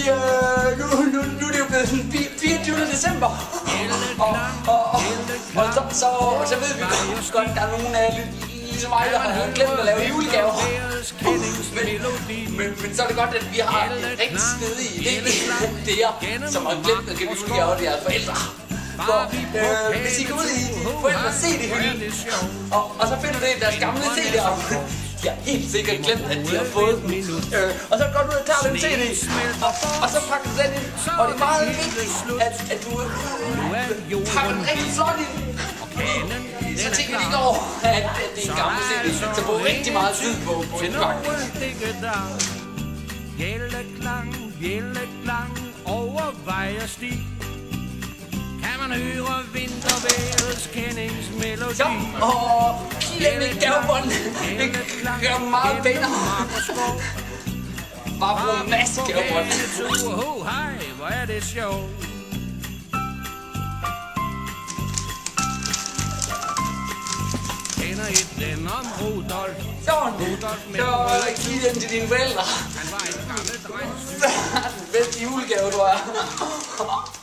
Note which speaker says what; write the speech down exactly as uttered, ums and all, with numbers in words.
Speaker 1: vi, øh, nu, nu, nu er det jo blevet den fireogtyvende december. Og, og, og, og så, så, så ved vi godt, at der er nogen af lidt ligesom mig, der har glemt at lave julegaver. Men, men, men så er det godt, at vi har en rigtig snedige idéer, som har glemt at give julegaver til jeres forældre. For øh, hvis I går ud i forældres C D-hylde, og, og så finder det deres gamle C D'er, de har helt sikkert glemt, at de har fået den. Øh, og så går du ud og tager den C D, og, og så pakker du den ind. Og det er meget vigtigt, at, at du øh, pakker den rigtig flot ind. Så tænker de ikke over, at, at det er en gammel C D, så bruger rigtig meget tid på, på indpakning.
Speaker 2: Bjælleklang, bjælleklang, overvejer sti. Kan man høre vintervejrets kendingsmelodi?
Speaker 1: Så, og giv dem et gavebånd. Det gør meget pænere. Bare bruge en masse gavebånd.
Speaker 2: Hej, hvor er det sjovt. Kender I den om Rudolf?
Speaker 1: Sådan, så giv den til dine forældre.
Speaker 2: Han var en gammel dreng.
Speaker 1: Det er den bedste julegave, du er.